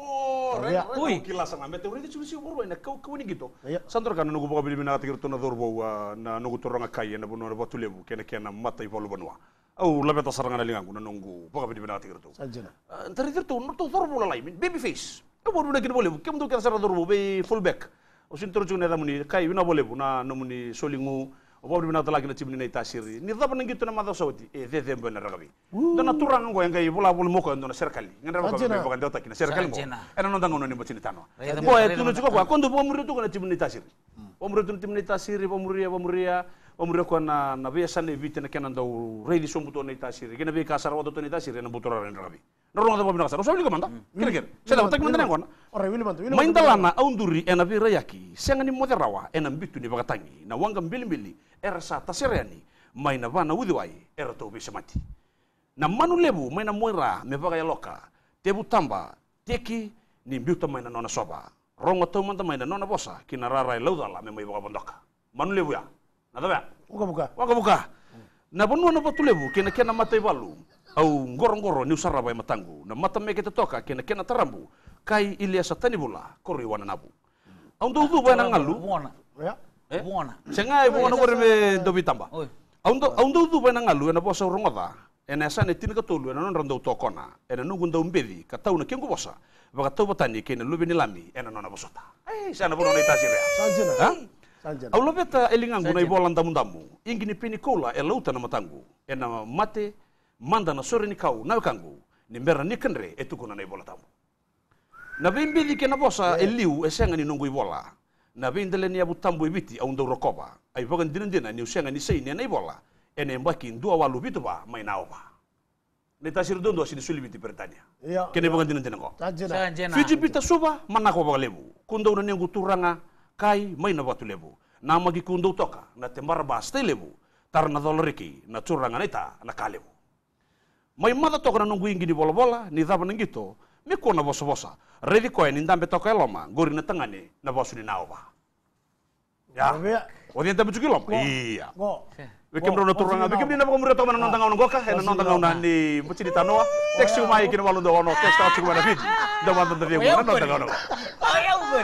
S1: Kilasan ambe teori itu cuma baru enak kau ini gitu. Santor kan nunggu buka bili minat kirtu na dorbo na nunggu turang akai na bunuh na batu lebu kena mata ipalu banua. Oh lebih atas serangan lingang na nunggu buka bili minat kirtu.
S3: Sajana.
S1: Tadi kirtu nonton dorbo lalai baby face. Baru nak kira boleh. Kamu tu kira serangan dorbo baby fullback. Usin terus juga neta muni kai na boleh na nomuni solingu. Opo bina lagi na cimni na itasiri. Ni dapat nang gitu na mata sauti. Tete benar ragabi. Dan naturang ko yang kai bola moko na serkali. Ngara ko bukan dota kina serkali mo. Ena nonton ngono ni bocini Tanoa. Boy tu juga ko kondo pomuri tu kana cimni itasiri. Pomuri tu cimni itasiri pomuri ko na biasa ni vite na kenan dau ready sombuto na itasiri. Kena bi kasar wado to na itasiri na butora na ragabi. Norong ada kasar. Usah ko manta. Kira-kira. Saya tak mantan ngona.
S3: Ora wili mantu.
S1: Main dalana aunduri ena bi rayaki. Sengani moderawa ena bitu ni bagatangi. Na wanga mbili era sa tasereni mai na vana udhiwai era to bisa mati na manu lebu mai na moira me vaga loka tebu tamba teki ni mbiuta mai na nona soba rongo tau manta mai na nona bosa kina rarai laudala me mai boka bondoka manu lebu ya na tabe waka buka na bonua na batu lebu kena matai balu au ngoro ni usara bai matangu na mata me kete toka kena tarambu kai ilia satani bula kori wana nabu au ndo bai na ngalu
S2: buona
S1: sengai buona kori me dobi tamba au ndo bai na ngalu na bosa rongoda ena sana tin ka tolu ena non rando tokona ena nungu ndo mbedi ka tau na kengo bosa baka tau batani kena lubi ni lami ena nona bosota sana bono ni tasire sanjena au lobeta elingangu na ibola ndamu ingini pini kola e lauta na matangu ena mate manda na sore ni kau na kangu ni mera ni kenre e tukuna na ibola tamu na bimbidi kena bosa eliu e senga ni nungu ibola na bindele ni abu tambu ibiti au ndo rokoba ai bogan dinendina ni usenga ni sei ni na ibola ene mbaki dua walu bitu ba mai naoba ne tasir dondo sini sulibiti Britania kene bogan dinendina ko fiji bita suba manako ba lebu kundo na nengu turanga kai mai na batu lebu na magi kundo toka na tembara ba stay lebu tar na doloriki na turanga neta na kalebu mai mada toka na nungu ingi ni bola ni daba nangito me ko na bosa revi ko ni ndambe toka eloma gori na tangane na bosu ni naoba ya odienta buchukilom iya Bikin rono turanga, bikin dina pagomuro to mana nontangaw ng goka, na nontangaw na ni Bati Tanoa. Text yung mai kinawalo do ono, text out yung mana Fiji. Dawan to dia mo nontangaw no.
S2: Ayaw ba?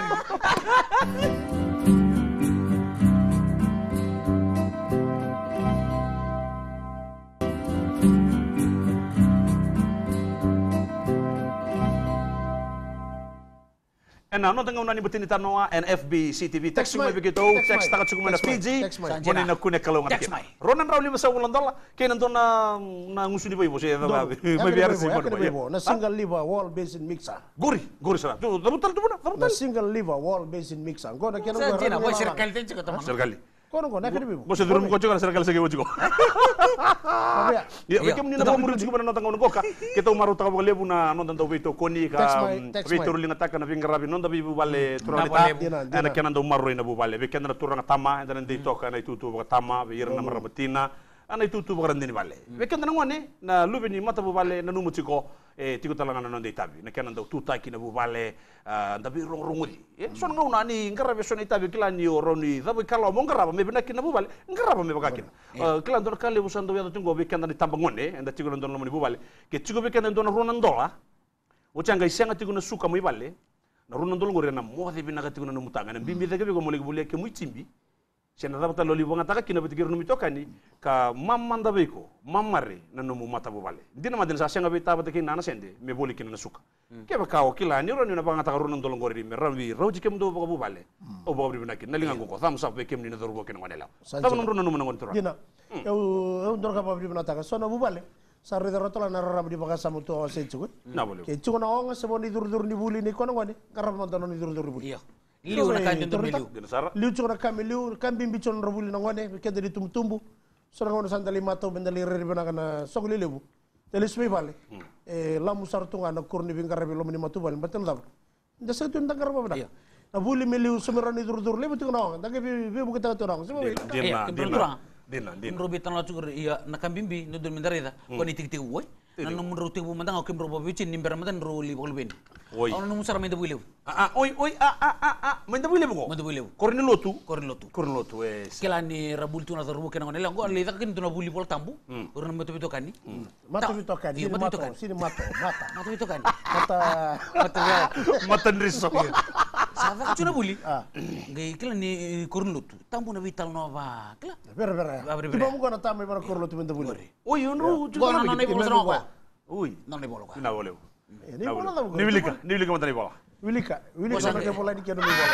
S1: Ena nontangaw na ni Bati Tanoa and Ep97. Text yung mai begitu, text takat yung mana Fiji. Moni na kunek kalau ngakin. Ronan raw lima sa ulan dola, kaya nandun na nguso ni Boy siya na may biyar si Boy.
S3: Na single liver wall basin mixer.
S1: Guri sarap. Tu dabutal tu muna,
S3: Na single liver wall basin mixer. Go na kaya nang
S2: Sanjena, boy circle din siya teman.
S1: Serkali.
S3: Kono ko nakita bibo.
S1: Bosa durung ko juga serkali sige wajiko. Ya, bikin ni na pamuru juga mana nontangaw ng goka. Kita umaru tawo lebu na nontan tawo ito koni ka vito ruling ataka na pingarabi nonta bibu bale turanita. Ana kena ndo umaru ina bu bale. Bikin na turang tama ina ndi toka na itutu baka tama biir na marabatina. Ana itutu baka randini bale. Bikin na ngone na lubi ni mata bu bale na numutiko tiko talangan na ndi tabi. Na kena ndo tutai kina bu bale ndabi rongudi. So nga una ni ngarabe so ni tabi kila ni oroni. Dabi kalau mo ngaraba me bina kina bu bale. Ngaraba me baka kina. Kila ndo kali busan ndo ya tungo bikin na tambangone enda tiko ndo mo ni bu bale. Ke tiko bikin ndo na ronandola. Uchanga isenga tiko na suka mo bale. Na ronandola ngore na mo de bina ka tiko na mutanga na bimbi de ko mo le bule ke muitimbi. Sena dabata loli bonga taka kina bitigir no mitokani ka mamanda beko mamare na no mata bo bale dina madin sa senga beta bata kina na sende me boli kina na suka ke ba kawo kila ni ro ni na banga taka ro ndolo ngori me rawi roji kem do bo bale o bo bri bina kin nalinga ko tham sa be kem ni na dorbo ken ngone law tam no ro na no ngon tura
S3: dina eu ndor ka ba bri bina taka so na bu bale sa re rotola na rab di baka samu to se chugo
S1: na bole
S3: ke chugo na onga se boni dur ni buli ni kono ngone karab no dono ni dur buli
S2: Iya. Liu na kanjong tumiliu.
S3: Liu chugo na kami liu kambi bichon robuli na ngone kede di tumtumbu so na ngono sandali mato bendali re bina kana sogli lebu telis mi bale lamu sartunga na kurni bingarabe lo mini matu bale batel dab nda se tun dangar ba bada na buli mi liu sumirani dur lebu tu na ngone bi bu kita tu na
S1: dina
S2: Robi tan la chukur iya na kambimbi no dul mindarida ko ni tik woy na no mun rote bu mandang ko mro bicin ni mbera madan ro li bol ben ono no musara menda builew
S1: menda builew ko
S2: menda builew
S1: korni lotu
S2: kelani rabul tuna darbu kena ngone ngo le tak kin tuna buli bol tambu urna meto bito kani
S3: mata bito kani sini mata
S2: bito kani
S1: mata riso
S2: Sava cuna buli. Ngai kila ni korun lotu. Tampu na vital nova. Kila.
S3: Vera. Tiba mo na tama para korun lotu menda buli.
S1: Oi, unru.
S2: Gona na nei bolo nova.
S1: Ui.
S2: Na nei bolo.
S1: Na boleu.
S3: Ni bola da.
S1: Ni vilika mata ni bola.
S3: Vilika na ke bola ni ke no bola.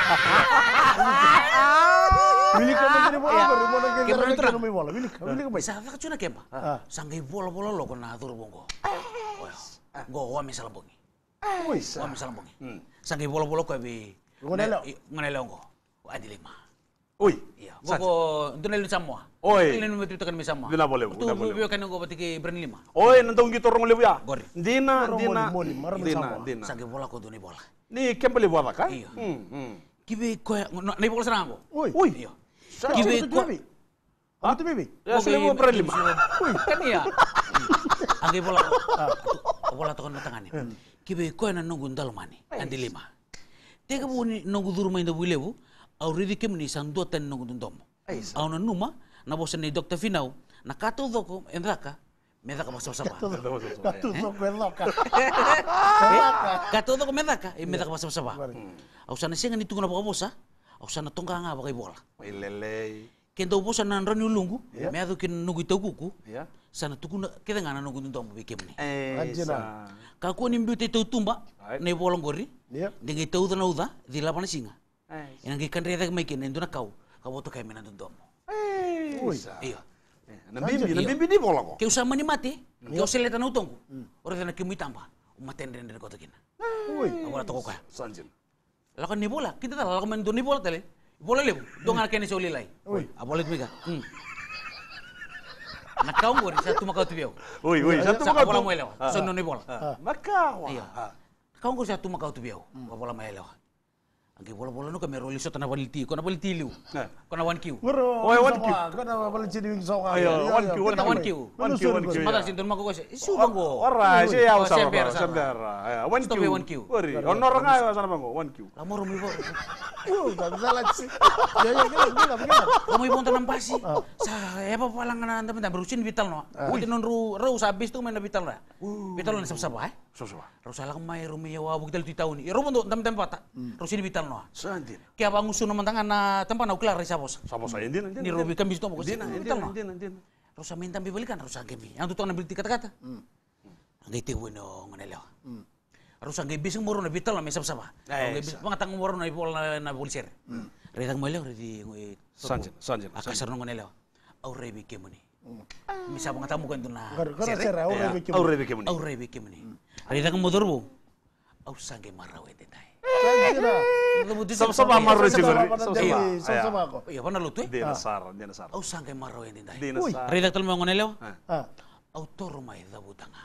S3: Vilika mata ni bola ko bola ke no bola. Vilika bai.
S2: Sava cuna kempa. Sangai bola lo ko na tur bongo. Go wa misal bongi. Wa misal bongi. Sangai bola-bola ko be ngonelo ngo adilima
S1: oi
S2: iya boko dunel samwa
S1: oi
S2: nenu metu kan mi samwa
S1: dina boleh
S2: tu bio kan ngo batike bren lima
S1: oi nantong gitu orang lebu ya
S2: gori
S1: dina
S2: sangai bola ko duni bola
S1: ni kembali bola kan
S2: iya kibe ko nei bola serango
S3: oi
S2: iya kibe ko
S3: Apa tu bibi?
S1: Ya selebu bren lima
S2: kan iya angge bola to kan tangane kibe ko na nunggu ndal mani andi lima Tega buni nongu durma inda builebu, au ridi kemni sandua tan nongu dundomo. Au na numa, na bosa ni Dr. Finau, na kato doko endraka, medaka basaba-saba.
S3: Kato doko endraka.
S2: Kato doko medaka, medaka basaba-saba. Au sana senga ni tunguna bosa, au sana tonga nga bagai bola.
S1: Ilelei.
S2: Kendo bosa na rani ulungu, meado kin nungu itaguku, sana tukuna keda ngana nungu dundomo bikemni.
S3: Anjina.
S2: Kako ni mbiute tau tumba, nei bolong gori, dengan tau dana uda, di lapana singa. Yang ikan reda mai ken enduna kau boto kai mena dundomo. Iya.
S1: Nambimbi di bola ko.
S2: Kau sama ni mati, kau seleta na utongku. Ora dana kemu tamba, umaten den kota kina. Awala toko ka.
S1: Sanjin.
S2: Lakan ni bola, kita tak lakan main ni bola tale. Bola lebu, dong alkene soli lai. Abolet mika. Nakau ngori satu makau tu biau.
S1: Satu makau
S2: bola mai lewa. Sono ni bola.
S1: Makau.
S2: Iya. Kau ngori satu makau tu biau. Bola mai lewa. Angke bola-bola nu kami roli sota na baliti, ko na baliti liu. Ko na 1Q.
S3: Oi 1Q. Ko na baliti di wing song.
S1: Ayo 1Q.
S2: Mata sinton mako ko. Isu bango.
S1: Ora, siya ako sa
S2: sembera.
S1: 1Q. Ori, honor nga sana bango 1Q.
S2: Lamor mi bo.
S3: Salah sih. Ya gila.
S2: Kamu ibu tanam pasi. Sa apa palangan anda minta berusin vital no. Uti non ru sabis tu main vital na. Vital na sab-saba.
S1: Sab-saba.
S2: Ru salah mai ru mi yawa buktel ti tahun. Ru mondo tam pata. Rusin vital no.
S1: Santin.
S2: Kaya bangun suno mantangan na tempat na uklar sabos.
S1: Sabos aja din.
S2: Ni Robi kan bisno mo.
S1: Din.
S2: Ru sa minta bibalikan ru sa gemi. Yang tu na beli kata-kata. Ang ite bueno nganelo. Harus angge bising moro na vital na may sab-saba. Mga tang moro na ipol na poliser. Redang mo lang redi
S1: Sanjin.
S2: Akasar nung nila. Au rebi kemuni. Misa mga tamu kan na.
S3: Sera
S1: au rebi kemuni.
S2: Au rebi kemuni. Redang mo dorbo. Au sange maraw ete tay.
S1: Sama marro ci bari.
S3: Sama ko.
S2: Iya pana lutu.
S1: Dina sar.
S2: Au sange maraw ete tay.
S1: Dina sar.
S2: Redak tal mo ngonelo. Autor mai da butanga.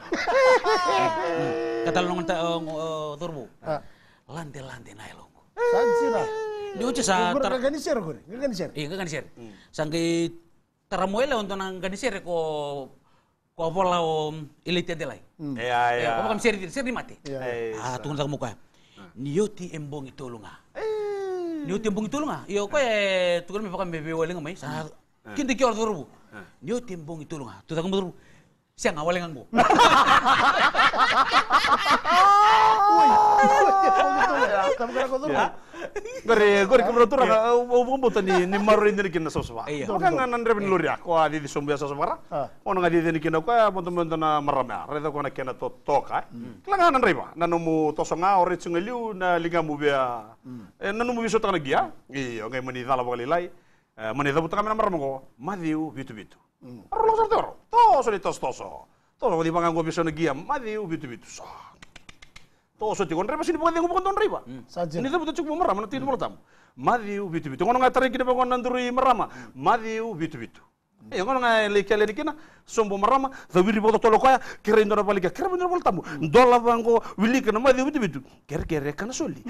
S2: Katal nong dorbo. Lande na elongo.
S3: Sansira.
S2: Dia sa
S3: organisir.
S2: Iya organisir. Sangge taramoela untuk nang organisir ko bola elite delai.
S1: Iya.
S2: Ko kam seri mati. Tunggu tak muka. Nioti embong itulunga. Nioti embong itulunga. Iyo ko tukar me pakam bebe waling mai. Sa kindi ki ordo rubu. Nioti embong itulunga. Tu tak mo siang awaleng anggo.
S1: Gori kebrotura bukan ni maru ini kena soswa. Maka nganan reben luri aku adi di sombia soswara. Ono ngadi di kena aku bonton marama. Reda ko na kena toka. Kelanganan reba. Nanomu tosonga ore tsungeliu na lingamu bia. Nanomu biso tanga gia. Iyo ngai mani dala bagalilai. Mani dabu tanga marama ko. Madiu bitu. Arlo sartoro. Toso di toso. Toso di bangang go biso na gia. Madiu bitu. Toso ti kon reba sini bukan bukan ton reba. Ini tu betul cukup merama nanti mau tamu. Madiu bitu. Ngono ngai tarik kita bangun nanduri merama. Madiu bitu. Ngono ngai lekele ni kina sombo merama. Zawiri boto tolo kaya kira indora balika kira bener bol tamu. Dola bango wili kana madiu bitu. Kira kana soli.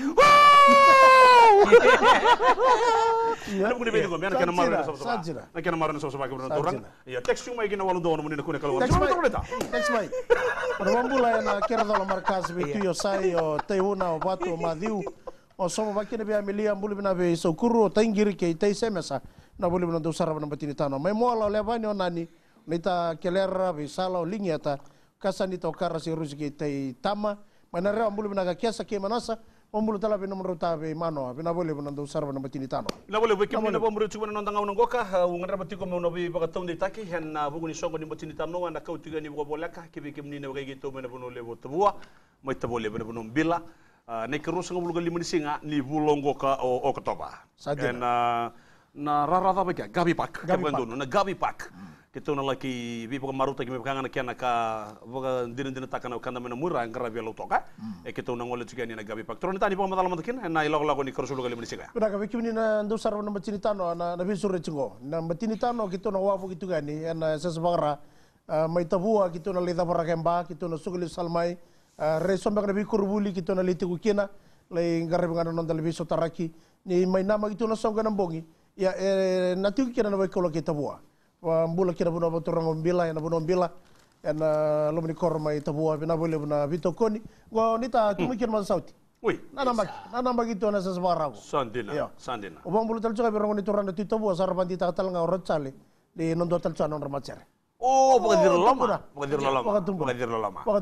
S1: Iya. Mungkin beda kok, biar kena maru sama-sama. Kena maru sama-sama kebetulan orang. Iya, teks cuma ingin awal doang mungkin aku nak keluar.
S3: Teks baik. Perwambula na kira dalam markas bitu yo sai yo teuna o batu madiu. O somo bakina be amelia mbuli bina be sokuru tangiri ke tai semesa. Na buli bina usara bina batini tano. Mai mola levani onani. Nita kelera be sala lingiata. Kasani to kara si rusi ke tai tama. Mana rea mbuli bina kiasa ke manasa. Ombulu tala bina meruta be mano, bina boleh bina usar bina batini tano.
S1: La boleh bekim bina pomuru cuba nonton ngau nonggoka, ungan rapat tiko mau nabi pakatong di taki, hen buku ni songo di batini tano, anda kau tiga ni buka bolaka, kibi kim ni nabi gitu bina bunuh lewo tabua, mai tabole bina bunuh bila, naik kerus ngau bulu lima ni singa ni bulongo ka o ketoba. En na rara apa gabi pak, na gabi pak. Kita na laki bipo maruta kimi kangan kiana ka boga din takana kanda mena mura ngara bialo toka kita na ngole juga ni na gabi pak tron tani po matala matakin na ilago ni korsulo gali menisiga
S3: kuna ka bikini na ndusar na batini tano na bisure chingo na batini tano kita na wafu gitu gani na sesbagara mai tabua kita na leda barakemba kita na sugli salmai resomba na bikurbuli kita na litiku kina lai ngara ngana non dal biso taraki ni mai nama kita na songa na bongi ya natiu kina na baikola kita bua mbula kira buna botorang bila ya buna bila en lomni korma ita bua bina boleh bina vitokoni go nita tumikir man sauti
S1: Wih.
S3: Nanambagi itu na sa sabarago.
S1: Sandina.
S3: Ubang bulu talcho kami rongon itu randa tito buah sarapan di tatal nga orat sali di nondo talcho anon ramacere.
S1: Oh, pagadir lama.
S3: Pagatumbu na.
S1: Pagatumbu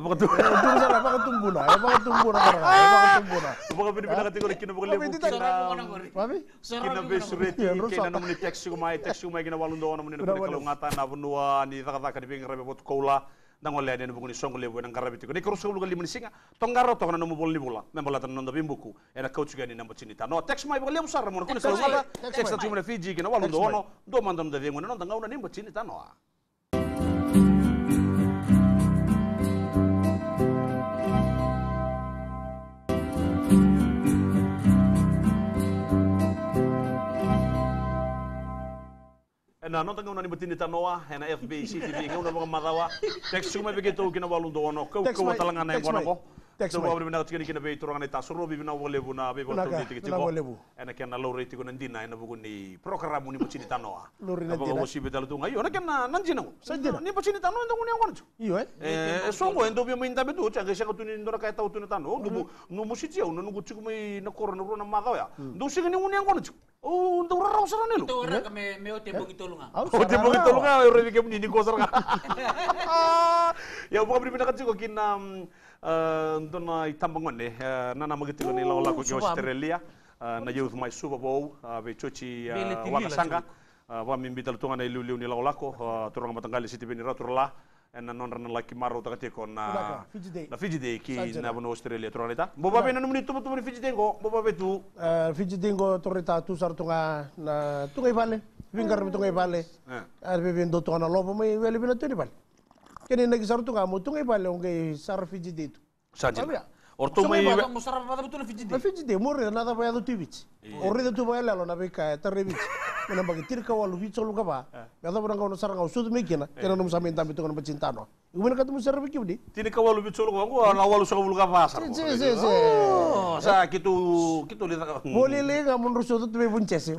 S3: na.
S1: Bukan pindah kategori kina bukan lebu kina besureti kina namuni teks kumai kina walundo namuni kalau ngata na benua ni taka di pinggir rebe bot koula nang oleh ada bukan song lebu nang karabi tigo ni kerus kulu kali singa tonggaro tong nanu bol ni bola membola tan nondo bimbuku era coach gani namba cinita no teks mai bukan lebu sar mon kun kalau ngata teks tatu mana Fiji kina walundo ono do mandam da dengon non tangau na nimba cinita no. Na nonton ngau nani batini Tanoa, na Ep97 ngau na mga madawa. Text ko may begitu kina walundo ono. Kau watalanga na ngono ko. Text mo abri bina kini kina be turanga na tasuro bibina walebu na be botu tiki tiko. Na kena lori tiko nandina na bugun ni program ni batini Tanoa.
S3: Lori na
S1: dina. Abaga wasi betal tu ngayo na kena nanjina ko. Ni batini Tanoa ndong ni ngono. Iyo songo endo bi minta betu cha kesa ko tunin ndora kay taw tunin Tanoa. No musiji no nguchi ko may nakoro na madawa. Do sige ni nguni ngono. Oh, untuk orang usah nih lu.
S2: Itu orang kami meo tembok itu lu nggak?
S1: Oh, tembok itu lu nggak? Orang bikin ini kosong nggak? Ya, bukan berbeda kan juga kina untuk na itambangan deh. Nana begitu nih lalu aku ke Australia. Na youth my Super Bowl, becoci wakasanga. Wa mimbi talutungan na ilu nih lalu aku. Turang matanggali situ bini raturlah. En non ran laki maro takati kon na Fiji Day ki na bono Australia torita. Boba be na numni tu Fiji Day go, boba be tu.
S3: Fiji Day go torita tu sar tunga na tungai vale. Vingar tungai vale. Arbe ben do tona lobo mai vele bina tu ni vale. Kene na sar tunga mo tungai vale onge sar Fiji Day tu.
S1: Sajin. Orto mai
S2: mo sar pada betul Fiji Day.
S3: Fiji Day mo re na da ba do tibich. Orre tu ba la na be ka taribich. Kena bagi tirka walu bicho lu kaba. Kata orang kau nusar ngau sud mikina. Kena num samin tambi tu kena bercinta no. Ibu kata musar biki budi.
S1: Tirka walu bicho lu kau na walu sa walu kaba sar. Oh, sa kitu lihat.
S3: Boleh le nggak menurut sud tu be bunces.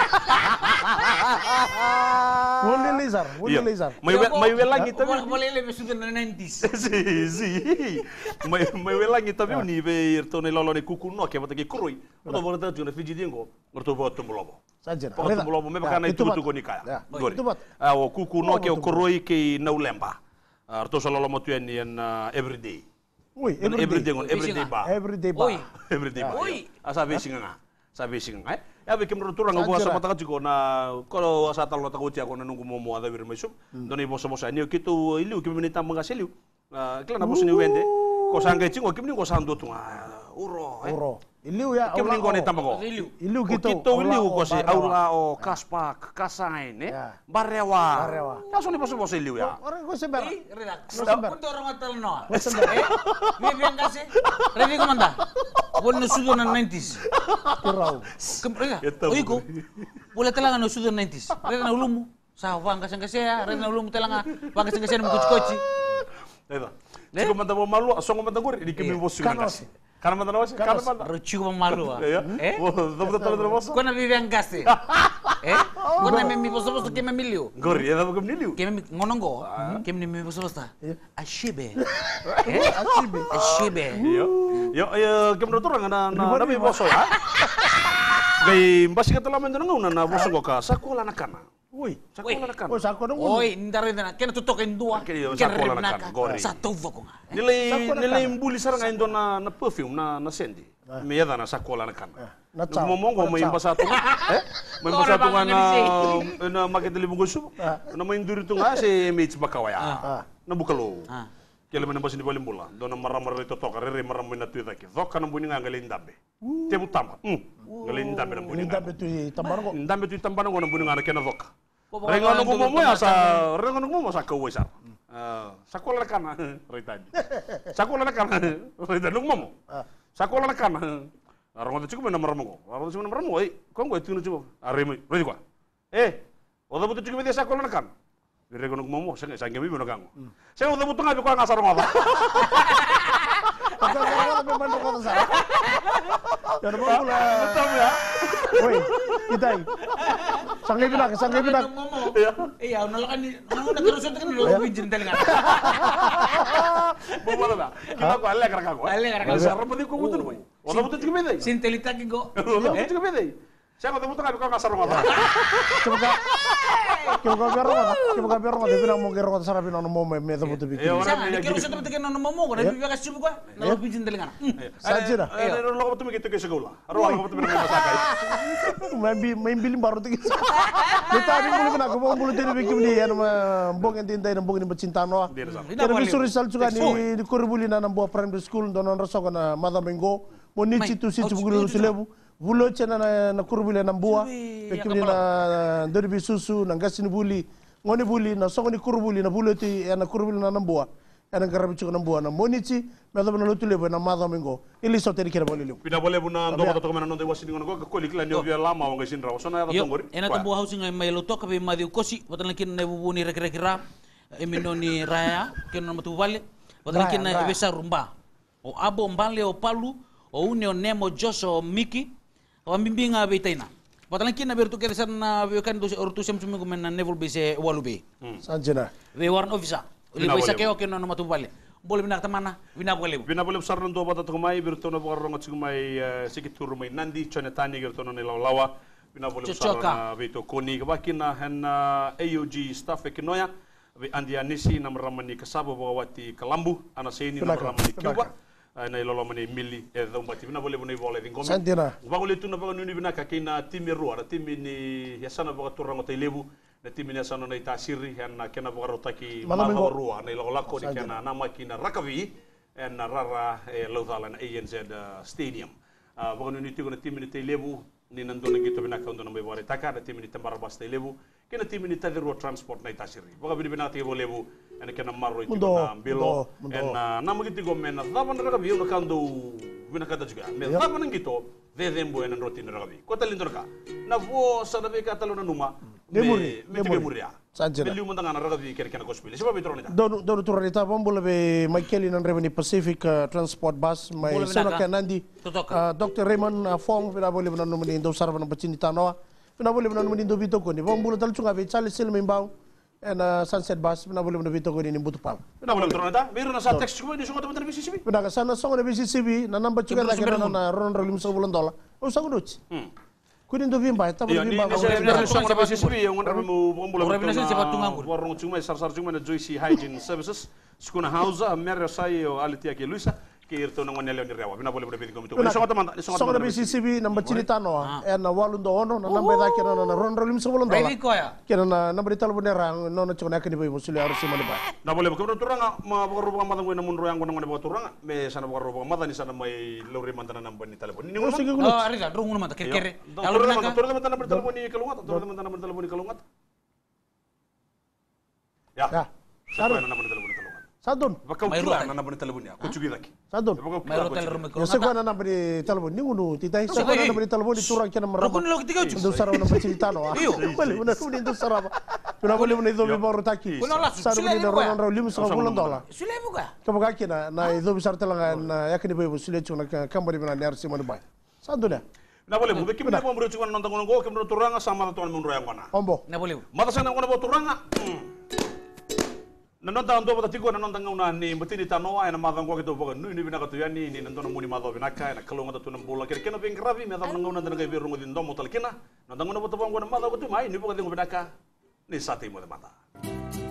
S3: Boleh le sar.
S1: Mai welangi tapi.
S2: Boleh le sudah na 90s.
S1: Si. Mai welangi tapi uni be irto ne lolo ne kuku no ke bataki kurui. Udah boleh tahu na Fiji dingo. Orto buat tumulobo.
S3: Saja.
S1: Lobo me bakana itu tu ni kaya. Gori. O kuku no ke o koroi ke no lemba. Arto solo lo motu en everyday.
S3: Ui,
S1: everyday ba.
S3: Everyday ba.
S2: Ui.
S1: Asa besinga. Ya bikin menurut orang ngau asa mata juga na kalau asa tal lo tahu cia kona nunggu momo ada wir mesum. Doni bosa ni kitu ilu kimi minta mengaseliu. Kila na bosa ni wende. Ko sangga cingo kimi ko sando tu uro.
S3: Iliu ya.
S1: Kimi ningo ni tambago.
S3: Iliu gitu.
S1: Iliu ko se aula o kaspak kasain barewa. Langsung ni bosa iliu ya.
S3: Orang ko se ber.
S2: Relax. Untuk orang hotel no. Mi bien kasih. Ready komanda. Boleh sudah na 90s.
S3: Kurau.
S2: Kemprega. Oiko. Boleh telangan sudah 90s. Ready na ulumu. Sawang kasang-kasaya. Ready na ulumu telanga. Bang kasang-kasaya mo kuci-kuci.
S1: Eba. Chico manda mo malu, songo manda guri, di kimi bosu ngasi. Kana manda nawasi, kana manda.
S2: Chico malu.
S1: Dopo talo do bosu.
S2: Kona vive angase. Kona me mi bosu ke me milio.
S1: Guri, eda ko milio.
S2: Ke me ngonongo. Ke me mi bosu bosta. Ashibe.
S1: Yo, ke menurut orang na mi bosu ya. Gai mbasi katala menda nguna na bosu ko ka sakola na kana.
S3: Ui,
S1: sakola na kana.
S3: Oh, sakola nguna.
S2: Oi, ndare na kena tutokin dua.
S1: Sakola na kana. Gori.
S2: Satu voko.
S1: Nilai mbuli sarang indo na perfume na sendi. Meyada na sakola na kana. Momongo may imbasa tu. May imbasa tu na market libungo su. Na may induri tu nga si Ep97 bakawaya. Na bukalo. Kaya man imbasa ni balimbula. Do na maramar ito to karere maramar na tuyo taki. Zoka na buni nga ngalin dabe. Tebu tamba. Ngalin dabe na buni nga.
S3: Dabe tu tambango.
S1: Dabe tu tambango na buni nga na kena zoka. Rengono ko mo ya sa rengono ko mo sa kawesa. Sakola na kana retadi. Sakola na kana retadi lu mo. Sakola na kana. Arongo tu cukup nama ramongo. Arongo tu nama ramongo. Kau nggak itu cukup. Aremi, redi kwa. Oda butuh cukup dia sakola na kana. Rengono ko mo sa ngemi mo na kango. Saya oda butuh ngabi ko ngasar ngaba.
S3: Pasal orang memang kau tak salah. Jangan pula.
S1: Betul ya.
S3: Woi, kita ini. Sangai binak.
S2: Iya, nolakan ni, nolakan terus kan lo bijin telinga.
S1: Bumala na. Kila ko allegra ka ko.
S2: Allegra ka.
S1: Sarap mo di ko mutul boy. Wala mo tuti bede.
S2: Sintelita ki go.
S1: Wala mo tuti bede. Siya ko mutul ka ko kasar mo.
S3: Coba biar ko bilang mo gero ko sarap ino mo me to butu biki.
S2: Siya, di kero sa tabi no mo ko, nabi ka sibu ka. Na lo pijin telinga.
S3: Sajira.
S1: Lo ko tumi gitu ke sekolah. Aro ko tumi na masakay.
S3: May bilim baru tingin. Kita ni bulu na ko mo bulu tiri biki ni yan mbong tin tay mbong ni Tanoa. Pero bisu result juga ni kurbuli na nambo primary school donon raso ko na madamengo. Mo ni chitu bugulu tulebu. Bulo chena na kurbuli na mbua. Pekini na derbi susu na ngasi ni buli. Ngoni buli na sokoni kurbuli na bulo ti na kurbuli na mbua. Ana garabi chuko na mbua na monichi medo na lutulebo na madamengo. Ili soteri kira boli lu.
S1: Pina bole buna ndo ko to mena ndo wasini ngono ko likla ni ovia lama wa ngasin rawo. Sona ya tongori.
S2: Ena to bo housing ay may luto kabe madi kosi watan kin na bubuni rekrekira. Eminoni raya kin na matu vale. Watan kin na ibesa rumba. O abo mbale o palu o unio nemo joso miki. O bimbinga betaina. Watan kin na bertu keresan na kan do ortu sem sumi men na nevel bese walube.
S3: Sanjina.
S2: We warn officer. Libo isa keo kin na matu vale. Boleh bina tamana bina boleh.
S1: Bina boleh besar ndo bata to mai bertu na borong at mai sikitur mai nandi chone tani gertu na lawa. Bina boleh besar na beto koni kabakina hen AUG staff ekinoya. Be andi anisi na ramani kasabo bawati kalambu ana seni na ramani Cuba. Na ilolo mani mili Bati bina boleh bunai boleh dingomi.
S3: Santina.
S1: Bagole tu na bagoni bina kakina timi ruwa na timi ni yasana bagaturang otai lebu. Na timi ni yasana na itasiri na kena bagarotaki ruwa na ilolo lako ni kena nama kina rakavi na rara lautala na ANZ stadium. Bagoni ni tigo na timi ni tai lebu ni nandona gitu bina kaundo na mbebore taka na timi ni tambarabas tai lebu. Kena timi ni tadiru transport na itasiri. Baga bina tigo lebu ena kena marro itu na bilo ena nama gitu gomena dapat na rakavi na kando bina kata juga. Me dapat na gitu dembo ena roti na rakavi. Kota lindor ka. Na vo sa nabi kata lo na numa. Memori.
S3: Sanjira.
S1: Beliau mentang anak rakavi kena kospil. Siapa betul ni?
S3: Dono turarita bombole be Michael in Reveni Pacific Transport Bus mai sono kanandi. Dr. Raymond Fong pina bole bana numani ndo sarva na bacini Tanoa. Pina bole bana numani ndo bitoko ni. Bombole tal chunga be Charles Silme mbao. And Sunset Bus pina bole bana bitoko ni Butupal.
S1: Pina bole betul nita. Meron na sa text ko ni sunga teman BCCB.
S3: Pina ka sana songa na BCCB na namba chunga la kena na ron ron limso $1. O sa kunoch. Kuni ndo vimba ta bole vimba.
S1: Ni songa na BCCB yung ngara mo bombole.
S2: Organization siapa tungangur.
S1: Warung cuma sar cuma na Joyce Hygiene Services. Skuna Hausa Merre sai o alitia ke Luisa. Kirto nang wanele ni rewa bina boleh berbeda komito songa teman
S3: songa BCCB namba cini Tanoa na walundo ono na namba da kena na ron ron limso $1. Kena na namba dital bunera no na chona kani boy musuli harus mani ba
S1: na boleh kemudian turanga ma bagaruba madan ko na munro yang ngone ngone turanga me sana bagaruba madan ni sana mai lori mantana namba ni telepon ni
S2: oh arisa drung mata kere
S1: kalau naka turanga mantana bertelepon ni kalungat turanga mantana bertelepon ni kalungat ya siapa yang namba telepon ni kalungat
S3: Sadun.
S1: Bakau kira na namba ni telepon ya. Kucu lagi.
S3: Sadun.
S2: Mayro telepon ko.
S3: Yo segwa na namba ni telepon ni ngunu titay. Segwa na namba ni telepon ni turang kena marama.
S2: Kun lo kitigaw ju.
S3: Ndo saraw na bacita no. Bale una kuni ndo saraba. Kuna bole una ido bibaro taki. Saraw ni ron raw limu sa $1.
S2: Sule buka.
S3: Kabaga kina na ido bisar talanga na yakini boy sule chuna kambari bina nersi mani bay. Sadun ya.
S1: Na boleh bu, kimna mo mro chuna nonta ngono go kimna turanga sama tuan munro yang mana.
S3: Ombo.
S2: Na boleh.
S1: Mata sana ngono bo turanga. Nanonta ando bata tigo nanonta ngauna ni betini Tanoa ena madang ko kito boga nu ni bina katu yani ni nanto muni madho binaka ena kalonga tatu nam bola kira kena pengkravi me adam ngauna tanaga birungo din domo talkina nanto ngono boto bongo na madho ko tu mai ni boga dingo binaka ni sati mo de mata.